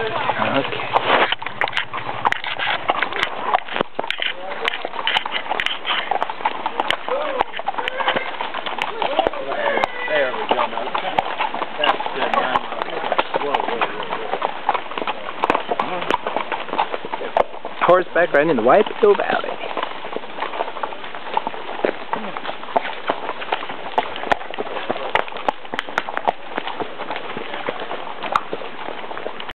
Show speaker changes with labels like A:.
A: Okay.
B: There we go. That's good. Whoa.
A: Horseback riding in the Waipio Valley.